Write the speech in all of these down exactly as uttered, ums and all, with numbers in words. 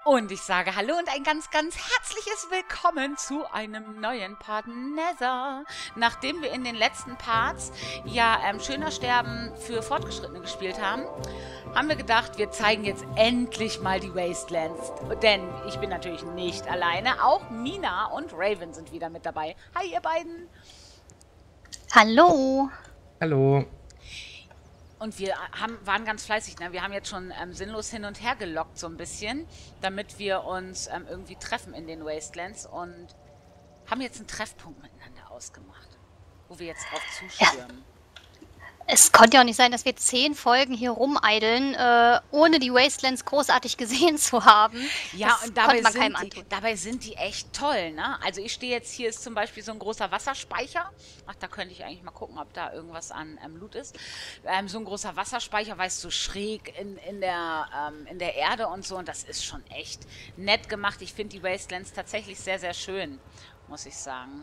Und ich sage Hallo und ein ganz, ganz herzliches Willkommen zu einem neuen Part Nether. Nachdem wir in den letzten Parts ja ähm, Schöner Sterben für Fortgeschrittene gespielt haben, haben wir gedacht, wir zeigen jetzt endlich mal die Wastelands. Denn ich bin natürlich nicht alleine, auch Mina und Raven sind wieder mit dabei. Hi ihr beiden! Hallo! Hallo! Und wir haben, waren ganz fleißig, ne? Wir haben jetzt schon ähm, sinnlos hin und her gelockt so ein bisschen, damit wir uns ähm, irgendwie treffen in den Wastelands und haben jetzt einen Treffpunkt miteinander ausgemacht, wo wir jetzt drauf zustürmen. Ja. Es konnte ja auch nicht sein, dass wir zehn Folgen hier rumeideln, äh, ohne die Wastelands großartig gesehen zu haben. Ja, das und dabei man sind, keinem die, dabei sind die echt toll, ne? Also ich stehe jetzt, hier ist zum Beispiel so ein großer Wasserspeicher. Ach, da könnte ich eigentlich mal gucken, ob da irgendwas an ähm, Loot ist. Ähm, so ein großer Wasserspeicher, weißt du, so schräg in, in, der, ähm, in der Erde und so. Und das ist schon echt nett gemacht. Ich finde die Wastelands tatsächlich sehr, sehr schön, muss ich sagen.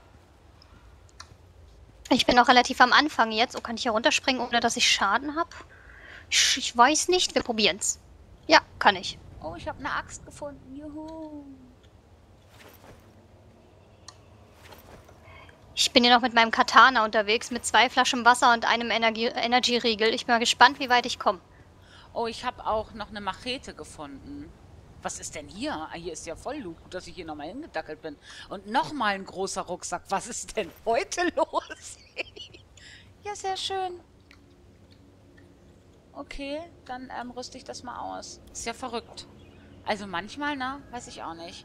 Ich bin noch relativ am Anfang jetzt. Oh, kann ich hier runterspringen, ohne dass ich Schaden habe? Ich, ich weiß nicht. Wir probieren's. Ja, kann ich. Oh, ich habe eine Axt gefunden. Juhu. Ich bin hier noch mit meinem Katana unterwegs, mit zwei Flaschen Wasser und einem Energie Energieriegel. Ich bin mal gespannt, wie weit ich komme. Oh, ich habe auch noch eine Machete gefunden. Was ist denn hier? Ah, hier ist ja voll Loot. Gut, dass ich hier nochmal hingedackelt bin. Und nochmal ein großer Rucksack. Was ist denn heute los? Ja, sehr schön. Okay, dann ähm, rüste ich das mal aus. Ist ja verrückt. Also manchmal, ne? Weiß ich auch nicht.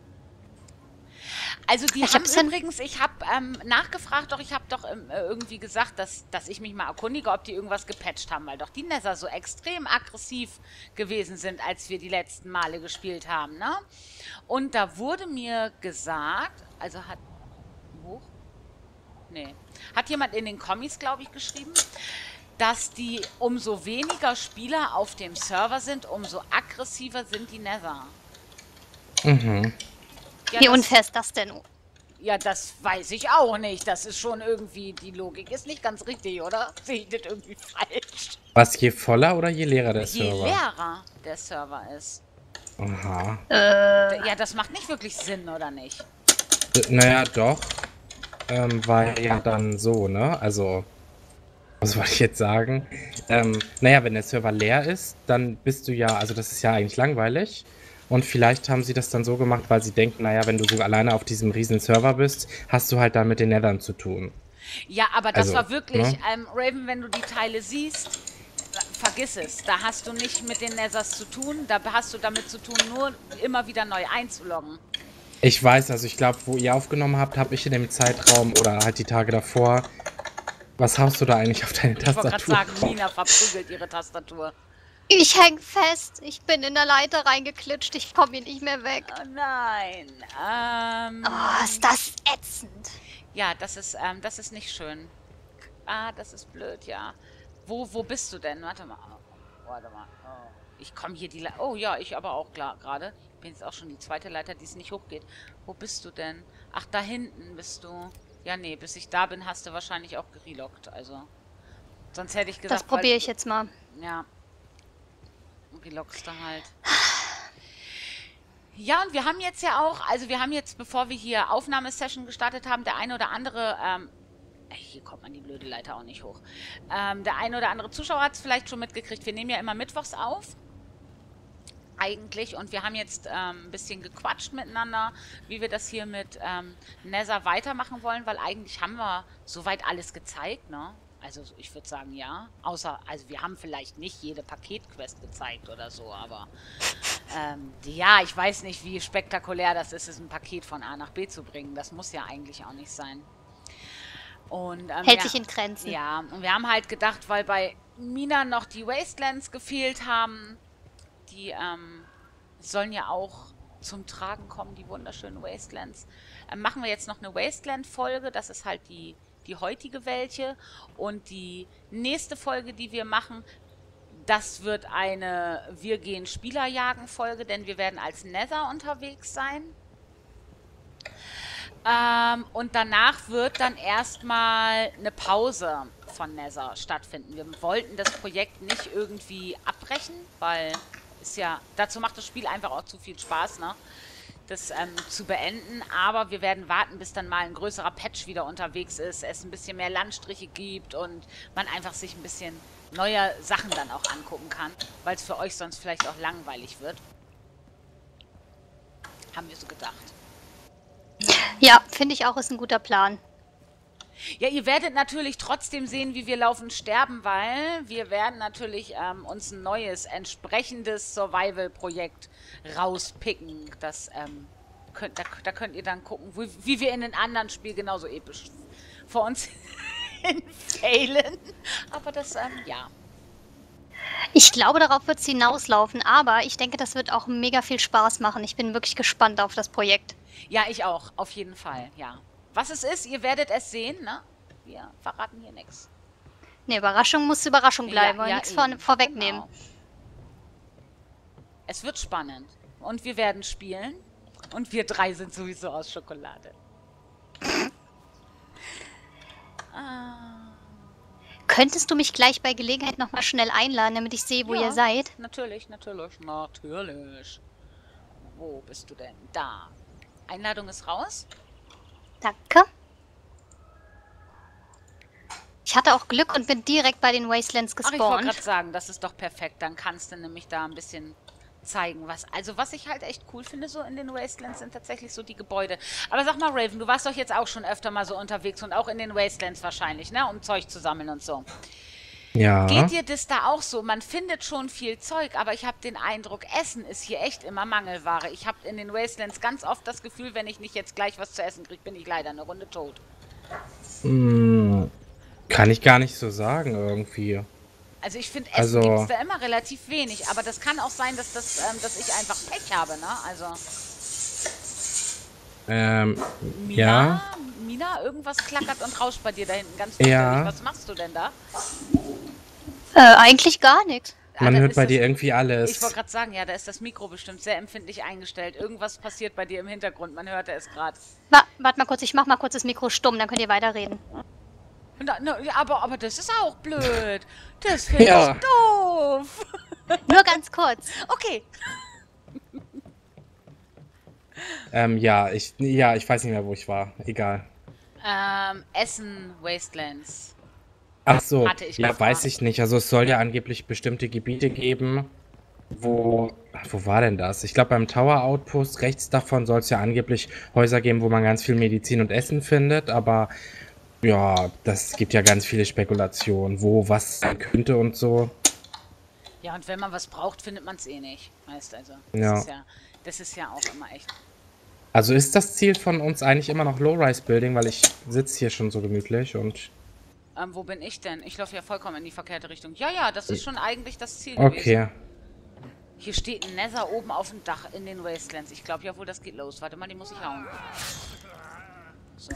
Also die ich haben hab's übrigens, ich habe ähm, nachgefragt, doch ich habe doch ähm, irgendwie gesagt, dass, dass ich mich mal erkundige, ob die irgendwas gepatcht haben, weil doch die Nether so extrem aggressiv gewesen sind, als wir die letzten Male gespielt haben, ne? Und da wurde mir gesagt, also hat, hoch? Nee. Hat jemand in den Kommis, glaube ich, geschrieben, dass die, umso weniger Spieler auf dem Server sind, umso aggressiver sind die Nether. Mhm. Ja, Wie das, unfair ist das denn? ja, das weiß ich auch nicht. Das ist schon irgendwie, die Logik ist nicht ganz richtig, oder? Sehe ich das irgendwie falsch? Was, je voller oder je leerer der Je Server? leerer der Server ist. Aha. Äh, Ja, das macht nicht wirklich Sinn, oder nicht? Äh, Naja, doch. Ähm, war ja dann so, ne? Also, was wollte ich jetzt sagen? Ähm, naja, wenn der Server leer ist, dann bist du ja, also das ist ja eigentlich langweilig. Und vielleicht haben sie das dann so gemacht, weil sie denken, naja, wenn du so alleine auf diesem riesen Server bist, hast du halt dann mit den Nethern zu tun. Ja, aber das Also, war wirklich, ne? ähm, Raven, wenn du die Teile siehst, vergiss es. Da hast du nicht mit den Nethers zu tun. Da hast du damit zu tun, nur immer wieder neu einzuloggen. Ich weiß, also ich glaube, wo ihr aufgenommen habt, habe ich in dem Zeitraum oder halt die Tage davor. Was haust du da eigentlich auf deine Ich wollte Tastatur? gerade sagen, Mina verprügelt ihre Tastatur. ich häng fest. Ich bin in der Leiter reingeklitscht. Ich komme hier nicht mehr weg. Oh nein. Ähm, Oh, ist das ätzend. ja, das ist, ähm, das ist nicht schön. Ah, das ist blöd, ja. Wo, wo bist du denn? Warte mal. Oh, warte mal. Oh. Ich komme hier die Le Oh ja, ich aber auch klar gerade. Ich bin jetzt auch schon die zweite Leiter, die es nicht hochgeht. Wo bist du denn? Ach, da hinten bist du. Ja, nee, bis ich da bin, hast du wahrscheinlich auch gerelockt. Also, sonst hätte ich gesagt... Das probiere weil- ich jetzt mal. Ja. Relockst du halt. Ja, und wir haben jetzt ja auch, also wir haben jetzt, bevor wir hier Aufnahmesession gestartet haben, der eine oder andere, ähm, hier kommt man die blöde Leiter auch nicht hoch. Ähm, der eine oder andere Zuschauer hat es vielleicht schon mitgekriegt. Wir nehmen ja immer mittwochs auf. Eigentlich. Und wir haben jetzt ähm, ein bisschen gequatscht miteinander, wie wir das hier mit ähm, Nether weitermachen wollen, weil eigentlich haben wir soweit alles gezeigt, ne? Also ich würde sagen, ja. Außer, also wir haben vielleicht nicht jede Paketquest gezeigt oder so, aber ähm, ja, ich weiß nicht, wie spektakulär das ist, es ein Paket von A nach B zu bringen. Das muss ja eigentlich auch nicht sein. Und, ähm, Hält ja, sich in Grenzen. Ja, und wir haben halt gedacht, weil bei Mina noch die Wastelands gefehlt haben, die ähm, sollen ja auch zum Tragen kommen, die wunderschönen Wastelands. Ähm, machen wir jetzt noch eine Wasteland-Folge, das ist halt die, die heutige welche. Und die nächste Folge, die wir machen, das wird eine Wir gehen Spieler jagen Folge, denn wir werden als Nether unterwegs sein. Ähm, und danach wird dann erstmal eine Pause von Nether stattfinden. Wir wollten das Projekt nicht irgendwie abbrechen, weil ist ja, dazu macht das Spiel einfach auch zu viel Spaß, ne? Das ähm, zu beenden, aber wir werden warten, bis dann mal ein größerer Patch wieder unterwegs ist, es ein bisschen mehr Landstriche gibt und man einfach sich ein bisschen neuer Sachen dann auch angucken kann, weil es für euch sonst vielleicht auch langweilig wird. Haben wir so gedacht. Ja, finde ich auch, ist ein guter Plan. Ja, ihr werdet natürlich trotzdem sehen, wie wir laufend sterben, weil wir werden natürlich ähm, uns ein neues, entsprechendes Survival-Projekt rauspicken. Das, ähm, könnt, da, da könnt ihr dann gucken, wie, wie wir in den anderen Spielen genauso episch vor uns failen. Aber das, ähm, ja. Ich glaube, darauf wird es hinauslaufen, aber ich denke, das wird auch mega viel Spaß machen. Ich bin wirklich gespannt auf das Projekt. Ja, ich auch, auf jeden Fall, ja. Was es ist, ihr werdet es sehen, ne? Wir verraten hier nichts. Ne, Überraschung muss Überraschung bleiben, Ja, ja, ja, nichts vor, eben. vorwegnehmen. Genau. Es wird spannend. Und wir werden spielen. Und wir drei sind sowieso aus Schokolade. ah. Könntest du mich gleich bei Gelegenheit nochmal schnell einladen, damit ich sehe, wo Ja, ihr seid? Natürlich, natürlich, natürlich. Wo bist du denn? Da. Einladung ist raus. Danke. Ich hatte auch Glück und bin direkt bei den Wastelands Ach, ich wollte gespawnt. gerade sagen, das ist doch perfekt. Dann kannst du nämlich da ein bisschen zeigen, was... Also, was ich halt echt cool finde so in den Wastelands sind tatsächlich so die Gebäude. Aber sag mal, Raven, du warst doch jetzt auch schon öfter mal so unterwegs und auch in den Wastelands wahrscheinlich, ne? Um Zeug zu sammeln und so. Ja. Geht dir das da auch so? Man findet schon viel Zeug, aber ich habe den Eindruck, Essen ist hier echt immer Mangelware. Ich habe in den Wastelands ganz oft das Gefühl, wenn ich nicht jetzt gleich was zu essen kriege, bin ich leider eine Runde tot. Hm, kann ich gar nicht so sagen irgendwie. Also ich finde, Essen Also- gibt es da immer relativ wenig, aber das kann auch sein, dass, das, ähm, dass ich einfach Pech habe, ne? Also, Ähm, Mina, ja. Mina, irgendwas klackert und rauscht bei dir da hinten ganz Ja. fürchterlich. Was machst du denn da? Äh, eigentlich gar nichts. Ah, Man dann hört ist bei das- dir irgendwie alles. Ich wollte gerade sagen, ja, da ist das Mikro bestimmt sehr empfindlich eingestellt. Irgendwas passiert bei dir im Hintergrund, man hörte es gerade. Wa warte mal kurz, ich mach mal kurz das Mikro stumm, dann könnt ihr weiterreden. Na, na, ja, aber, aber das ist auch blöd. Das finde Ja. ich doof. Nur ganz kurz. Okay. Ähm, ja, ich, ja, ich weiß nicht mehr, wo ich war. Egal. Ähm, Essen, Wastelands. Ach so, Hatte ich ja, gefragt. weiß ich nicht. Also es soll ja angeblich bestimmte Gebiete geben, wo... Ach, wo war denn das? Ich glaube, beim Tower Outpost rechts davon soll es ja angeblich Häuser geben, wo man ganz viel Medizin und Essen findet, aber ja, das gibt ja ganz viele Spekulationen, wo was sein könnte und so. Ja, und wenn man was braucht, findet man es eh nicht. Weißt also. Das Ja. ist ja. Das ist ja auch immer echt. Also ist das Ziel von uns eigentlich immer noch Low-Rise-Building, weil ich sitze hier schon so gemütlich und... Ähm, wo bin ich denn? Ich laufe ja vollkommen in die verkehrte Richtung. Ja, ja, das ist schon eigentlich das Ziel gewesen. Okay. Hier steht ein Nether oben auf dem Dach in den Wastelands. Ich glaube ja wohl, das geht los. Warte mal, die muss ich hauen. So.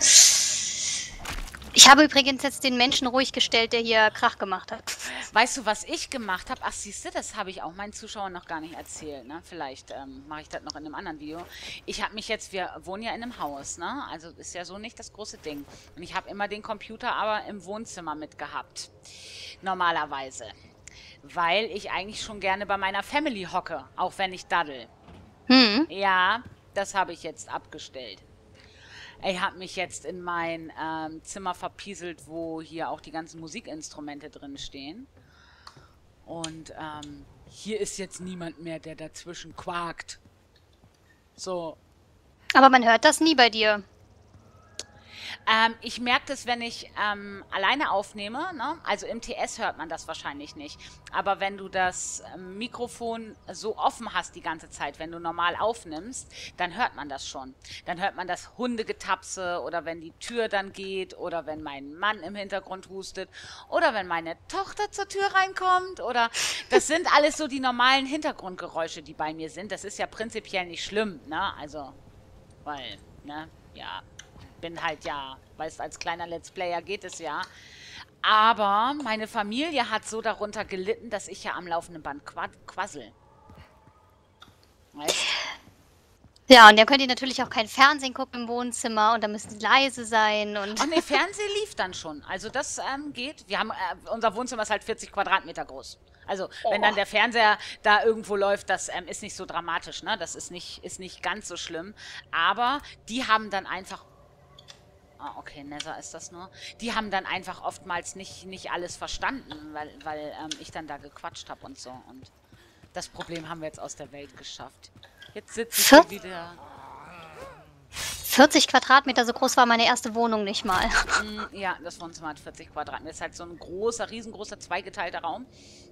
Ich habe übrigens jetzt den Menschen ruhig gestellt, der hier Krach gemacht hat. Weißt du, was ich gemacht habe? Ach, siehst du, das habe ich auch meinen Zuschauern noch gar nicht erzählt. Ne? Vielleicht ähm, mache ich das noch in einem anderen Video. Ich habe mich jetzt, wir wohnen ja in einem Haus, ne? Also ist ja so nicht das große Ding. Und ich habe immer den Computer aber im Wohnzimmer mitgehabt. Normalerweise. Weil ich eigentlich schon gerne bei meiner Family hocke, auch wenn ich daddel. Hm. Ja, das habe ich jetzt abgestellt. Ich habe mich jetzt in mein ähm, Zimmer verpieselt, wo hier auch die ganzen Musikinstrumente drin stehen. Und ähm, hier ist jetzt niemand mehr, der dazwischen quakt. So. Aber man hört das nie bei dir. Ähm, ich merke das, wenn ich ähm, alleine aufnehme, ne? Also im T S hört man das wahrscheinlich nicht. Aber wenn du das ähm, Mikrofon so offen hast die ganze Zeit, wenn du normal aufnimmst, dann hört man das schon. Dann hört man das Hundegetapse oder wenn die Tür dann geht oder wenn mein Mann im Hintergrund hustet oder wenn meine Tochter zur Tür reinkommt oder das sind alles so die normalen Hintergrundgeräusche, die bei mir sind. Das ist ja prinzipiell nicht schlimm, ne? Also, weil, ne, ja... bin halt ja, weißt, als kleiner Let's Player geht es ja. Aber meine Familie hat so darunter gelitten, dass ich ja am laufenden Band qua quassel. Weißt? Ja, und dann könnt ihr natürlich auch kein Fernsehen gucken im Wohnzimmer und da müssen die leise sein und Ach nee, Fernsehen lief dann schon. Also das ähm, geht. Wir haben, äh, unser Wohnzimmer ist halt vierzig Quadratmeter groß. Also wenn dann oh, der Fernseher da irgendwo läuft, das ähm, ist nicht so dramatisch, ne? Das ist nicht, ist nicht ganz so schlimm. Aber die haben dann einfach. Ah, okay, Nether ist das nur. Die haben dann einfach oftmals nicht, nicht alles verstanden, weil, weil ähm, ich dann da gequatscht habe und so. Und das Problem haben wir jetzt aus der Welt geschafft. Jetzt sitze ich hier vier- wieder. vierzig Quadratmeter, so groß war meine erste Wohnung nicht mal. Mm, ja, das Wohnzimmer hat vierzig Quadratmeter. Das ist halt so ein großer, riesengroßer, zweigeteilter Raum.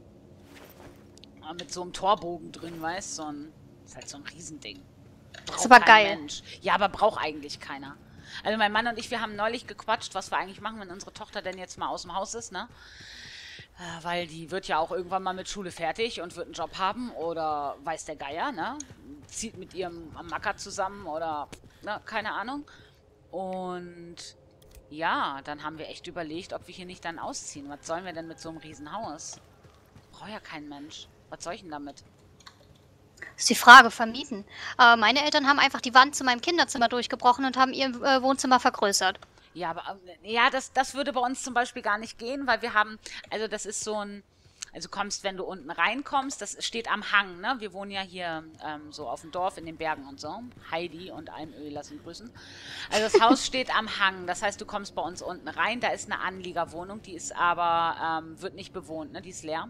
Mit so einem Torbogen drin, weißt du? So ein, ist halt so ein Riesending. Braucht ist aber kein geil. Mensch. Ja, aber braucht eigentlich keiner. Also mein Mann und ich, wir haben neulich gequatscht, was wir eigentlich machen, wenn unsere Tochter denn jetzt mal aus dem Haus ist, ne? Äh, Weil die wird ja auch irgendwann mal mit Schule fertig und wird einen Job haben oder weiß der Geier, ne? Zieht mit ihrem Macker zusammen oder, ne, keine Ahnung. Und ja, dann haben wir echt überlegt, ob wir hier nicht dann ausziehen. Was sollen wir denn mit so einem Riesenhaus? Braucht ja kein Mensch. Was soll ich denn damit? Ist die Frage, vermieten. Äh, meine Eltern haben einfach die Wand zu meinem Kinderzimmer durchgebrochen und haben ihr äh, Wohnzimmer vergrößert. Ja, aber äh, ja, das, das würde bei uns zum Beispiel gar nicht gehen, weil wir haben, also das ist so ein, also kommst, wenn du unten reinkommst, das steht am Hang, ne? Wir wohnen ja hier ähm, so auf dem Dorf in den Bergen und so. Heidi und Almöhi lassen grüßen. Also das Haus steht am Hang, das heißt, du kommst bei uns unten rein, da ist eine Anliegerwohnung, die ist aber, ähm, wird nicht bewohnt, ne? Die ist leer.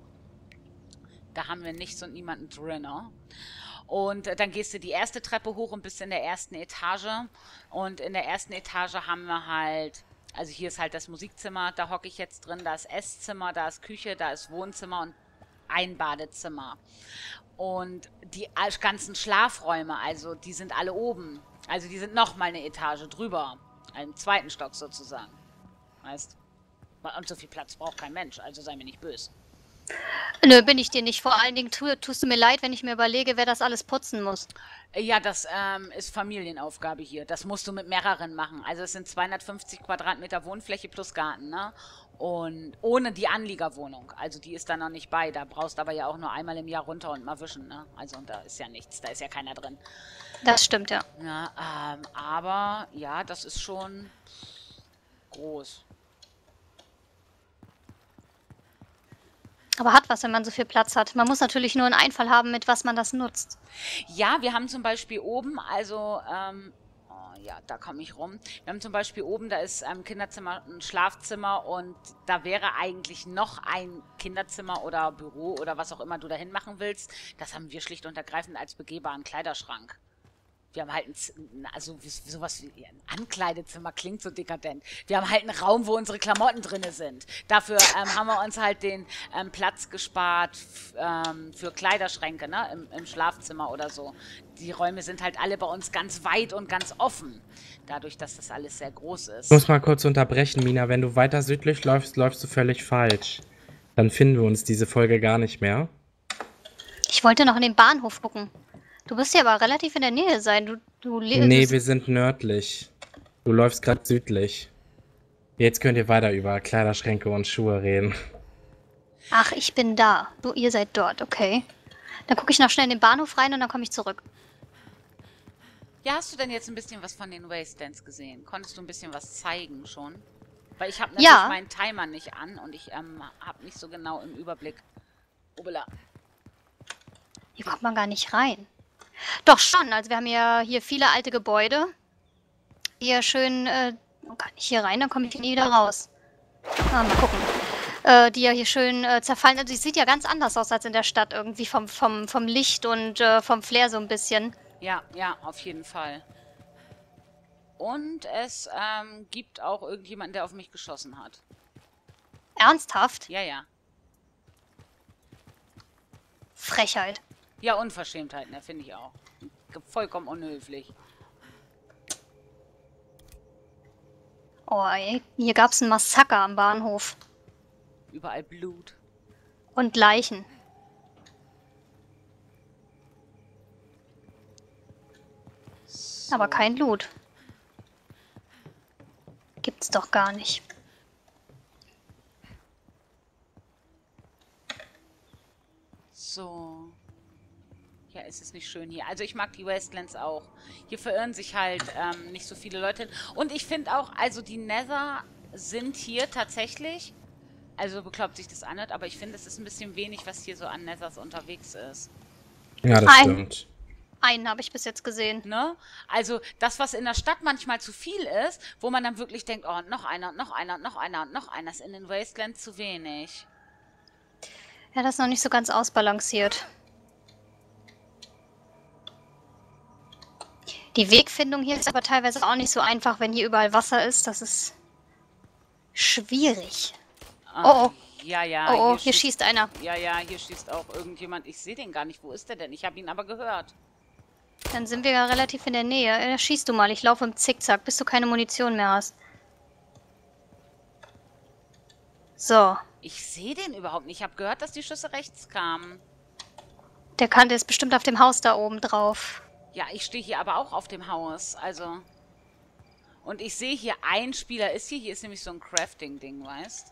Da haben wir nichts und niemanden drin, ne? Und äh, dann gehst du die erste Treppe hoch und bist in der ersten Etage. Und in der ersten Etage haben wir halt, also hier ist halt das Musikzimmer, da hocke ich jetzt drin, da ist Esszimmer, da ist Küche, da ist Wohnzimmer und ein Badezimmer. Und die all- ganzen Schlafräume, also die sind alle oben. Also die sind noch mal eine Etage drüber. Im zweiten Stock sozusagen. Weißt? Und so viel Platz braucht kein Mensch, also sei mir nicht böse. Nö, bin ich dir nicht. Vor allen Dingen tu, tust du mir leid, wenn ich mir überlege, wer das alles putzen muss. Ja, das ähm, ist Familienaufgabe hier. Das musst du mit mehreren machen. Also es sind zweihundertfünfzig Quadratmeter Wohnfläche plus Garten, ne? Und ohne die Anliegerwohnung. Also die ist da noch nicht bei. Da brauchst aber ja auch nur einmal im Jahr runter und mal wischen, ne? Also und da ist ja nichts. Da ist ja keiner drin. Das stimmt, ja. Ja, ähm, aber ja, das ist schon groß. Aber hat was, wenn man so viel Platz hat. Man muss natürlich nur einen Einfall haben, mit was man das nutzt. Ja, wir haben zum Beispiel oben, also, ähm, oh, ja, da komme ich rum. Wir haben zum Beispiel oben, da ist ein Kinderzimmer, ein Schlafzimmer und da wäre eigentlich noch ein Kinderzimmer oder Büro oder was auch immer du dahin machen willst. Das haben wir schlicht und ergreifend als begehbaren Kleiderschrank. Wir haben halt ein, Z- also wie- sowas wie ein Ankleidezimmer klingt so dekadent. Wir haben halt einen Raum, wo unsere Klamotten drinne sind. Dafür ähm, haben wir uns halt den ähm, Platz gespart f- ähm, für Kleiderschränke, ne, im, im Schlafzimmer oder so. Die Räume sind halt alle bei uns ganz weit und ganz offen, dadurch, dass das alles sehr groß Ich ist. muss mal kurz unterbrechen, Mina. Wenn du weiter südlich läufst, läufst du völlig falsch. Dann finden wir uns diese Folge gar nicht mehr. Ich wollte noch in den Bahnhof gucken. Du wirst ja aber relativ in der Nähe sein. Du, du le- Nee, du- wir sind nördlich. Du läufst gerade südlich. Jetzt könnt ihr weiter über Kleiderschränke und Schuhe reden. Ach, ich bin da. Du, ihr seid dort, okay. Dann gucke ich noch schnell in den Bahnhof rein und dann komme ich zurück. Ja, hast du denn jetzt ein bisschen was von den Wastelands gesehen? Konntest du ein bisschen was zeigen schon? Weil ich habe natürlich Ja. meinen Timer nicht an und ich ähm, habe nicht so genau im Überblick. Obela. Hier kommt man gar nicht rein. Doch schon, also wir haben ja hier viele alte Gebäude. Hier schön, äh, oh, kann ich hier rein, dann komme ich nie wieder raus. Ah, mal gucken. Äh, die ja hier schön äh, zerfallen. Also die sieht ja ganz anders aus als in der Stadt irgendwie vom, vom, vom Licht und äh, vom Flair so ein bisschen. Ja, ja, auf jeden Fall. Und es ähm, gibt auch irgendjemanden, der auf mich geschossen hat. Ernsthaft? Ja, ja. Frechheit. Ja, Unverschämtheit, ne, finde ich auch. Vollkommen unhöflich. Oh, ey. Hier gab es ein Massaker am Bahnhof. Überall Blut. Und Leichen. So. Aber kein Loot. Gibt's doch gar nicht. So. Ja, ist es nicht schön hier. Also ich mag die Wastelands auch. Hier verirren sich halt ähm, nicht so viele Leute hin. Und ich finde auch, also die Nether sind hier tatsächlich, also bekloppt sich das anhört, aber ich finde, es ist ein bisschen wenig, was hier so an Nethers unterwegs ist. Ja, das Ein- stimmt. Einen habe ich bis jetzt gesehen. Ne? Also das, was in der Stadt manchmal zu viel ist, wo man dann wirklich denkt, oh, noch einer, noch einer, noch einer und noch einer, ist in den Wastelands zu wenig. Ja, das ist noch nicht so ganz ausbalanciert. Die Wegfindung hier ist aber teilweise auch nicht so einfach, wenn hier überall Wasser ist. Das ist schwierig. Ah, Oh, Ja, ja. Oh, oh, hier schießt einer. Ja, ja, hier schießt auch irgendjemand. Ich sehe den gar nicht. Wo ist der denn? Ich habe ihn aber gehört. Dann sind wir ja relativ in der Nähe. Äh, schießt du mal, ich laufe im Zickzack, bis du keine Munition mehr hast. So, Ich sehe den überhaupt nicht. Ich habe gehört, dass die Schüsse rechts kamen. der kann, der ist bestimmt auf dem Haus da oben drauf. Ja, ich stehe hier aber auch auf dem Haus. Also. Und ich sehe hier, ein Spieler ist hier. Hier ist nämlich so ein Crafting-Ding, weißt?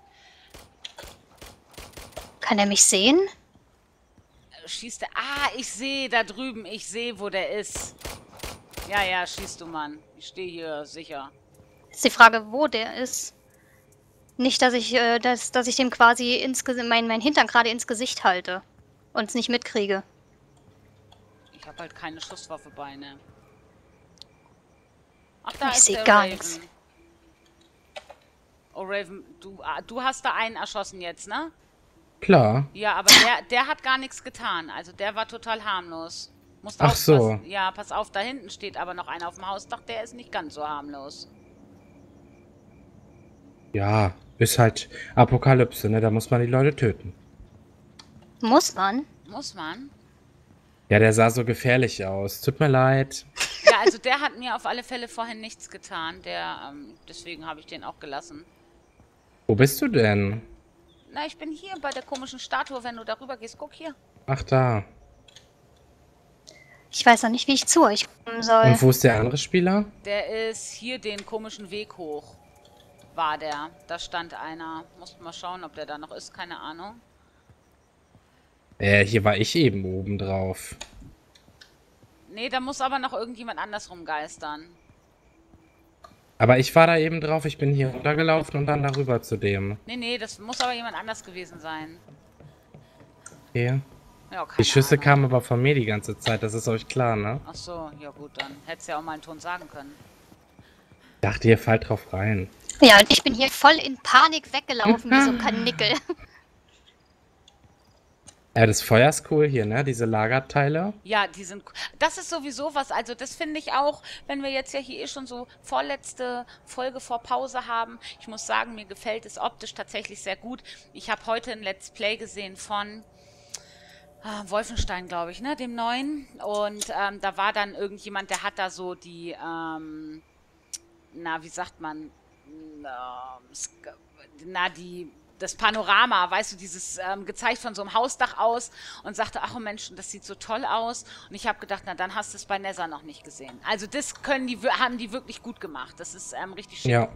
Kann er mich sehen? Schießt er. Ah, ich sehe da drüben. Ich sehe, wo der ist. Ja, ja, schießt du, Mann. Ich stehe hier sicher. Ist die Frage, wo der ist. Nicht, dass ich, äh, dass, dass ich dem quasi ins Gesi- mein, mein Hintern gerade ins Gesicht halte und es nicht mitkriege. Ich habe halt keine Schusswaffe bei, ne? Ach, da Ich ist seh der gar Raven. nix. Oh, Raven, du, ah, du hast da einen erschossen jetzt, ne? Klar. Ja, aber der, der hat gar nichts getan. Also der war total harmlos. Musst Ach so. aufpassen. Ja, pass auf, da hinten steht aber noch einer auf dem Hausdach. Der ist nicht ganz so harmlos. Ja, ist halt Apokalypse, ne? Da muss man die Leute töten. Muss man? Muss man. Ja, der sah so gefährlich aus. Tut mir leid. Ja, also der hat mir auf alle Fälle vorhin nichts getan. Der, ähm, deswegen habe ich den auch gelassen. Wo bist du denn? Na, ich bin hier bei der komischen Statue, wenn du darüber gehst. Guck hier. Ach, da. Ich weiß noch nicht, wie ich zu euch kommen soll. Und wo ist der andere Spieler? Der ist hier den komischen Weg hoch. War der. Da stand einer. Mussten mal schauen, ob der da noch ist. Keine Ahnung. Äh, hier war ich eben oben drauf. Nee, da muss aber noch irgendjemand anders rumgeistern. Aber ich war da eben drauf, ich bin hier runtergelaufen und dann darüber zu dem. Nee, nee, das muss aber jemand anders gewesen sein. Okay. Ja, keine Die Schüsse Ahnung. kamen aber von mir die ganze Zeit, das ist euch klar, ne? Ach so, ja gut, dann hättest du ja auch mal einen Ton sagen können. Ich dachte, ihr fallt drauf rein. Ja, und ich bin hier voll in Panik weggelaufen, wie so ein Kanickel. Ja, das Feuer ist cool hier, ne? Diese Lagerteile. Ja, die sind. Das ist sowieso was. Also, das finde ich auch, wenn wir jetzt ja hier eh schon so vorletzte Folge vor Pause haben. Ich muss sagen, mir gefällt es optisch tatsächlich sehr gut. Ich habe heute ein Let's Play gesehen von ah, Wolfenstein, glaube ich, ne? Dem neuen. Und ähm, da war dann irgendjemand, der hat da so die, ähm, na, wie sagt man, na, sk- na die. Das Panorama, weißt du, dieses ähm, gezeigt von so einem Hausdach aus und sagte, ach Mensch, das sieht so toll aus. Und ich habe gedacht, na dann hast du es bei Nether noch nicht gesehen. Also das können die, wir- haben die wirklich gut gemacht. Das ist ähm, richtig schick. Ja.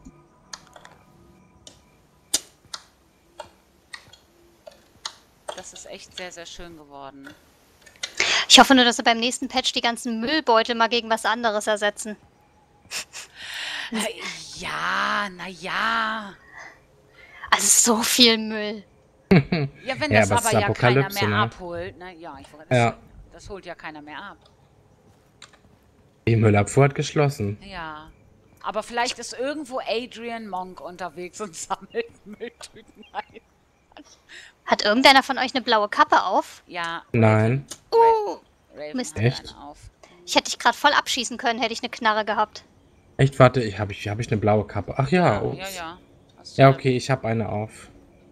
Das ist echt sehr, sehr schön geworden. Ich hoffe nur, dass sie beim nächsten Patch die ganzen Müllbeutel mal gegen was anderes ersetzen. Äh, ja, na ja. Also so viel Müll. Ja, wenn Ja, das aber es aber ist ja keiner Apokalypse, mehr ne? abholt. Na ja, ich wollte das, Ja. das holt ja keiner mehr ab. Die Müllabfuhr hat geschlossen. Ja. Aber vielleicht ist irgendwo Adrian Monk unterwegs und sammelt Mülltüten ein. Hat irgendeiner von euch eine blaue Kappe auf? Ja, Nein. Uh, Raven Mist. hat Echt? eine auf. ich hätte dich gerade voll abschießen können, hätte ich eine Knarre gehabt. Echt, warte, ich habe ich, hab ich eine blaue Kappe. Ach ja, Ja, ups. ja, ja. Hast du Ja, eine- okay, ich habe eine auf.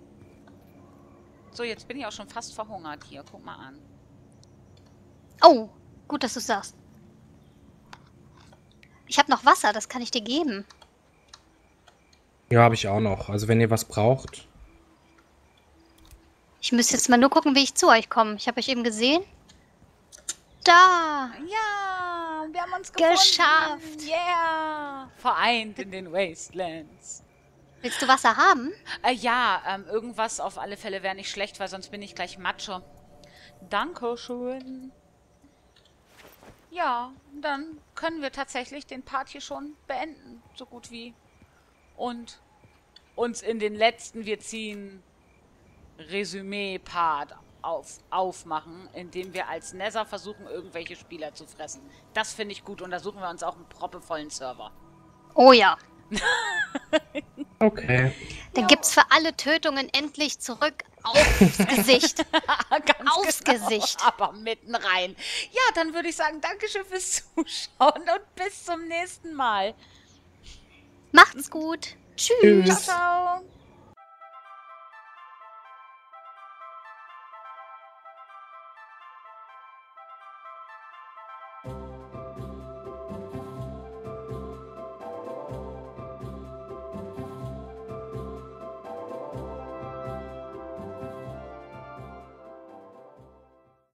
So, jetzt bin ich auch schon fast verhungert hier. Guck mal an. Oh, gut, dass du sagst. Ich habe noch Wasser, das kann ich dir geben. Ja, habe ich auch noch. Also wenn ihr was braucht. Ich müsste jetzt mal nur gucken, wie ich zu euch komme. Ich habe euch eben gesehen. Da! Ja, wir haben uns gefunden. Geschafft. Yeah. Vereint in den Wastelands. Willst du Wasser haben? Äh, ja, ähm, irgendwas auf alle Fälle wäre nicht schlecht, weil sonst bin ich gleich Matsche. Dankeschön. Ja, dann können wir tatsächlich den Part hier schon beenden, so gut wie. Und uns in den letzten Wir ziehen Resümee-Part auf, aufmachen, indem wir als Nether versuchen, irgendwelche Spieler zu fressen. Das finde ich gut und da suchen wir uns auch einen proppevollen Server. Oh ja. Okay. Dann gibt's für alle Tötungen endlich zurück aufs Gesicht. Ganz Aufs genau, Gesicht. aber mitten rein. Ja, dann würde ich sagen, Dankeschön fürs Zuschauen und bis zum nächsten Mal. Macht's gut. Tschüss. Tschüss. Ciao, ciao.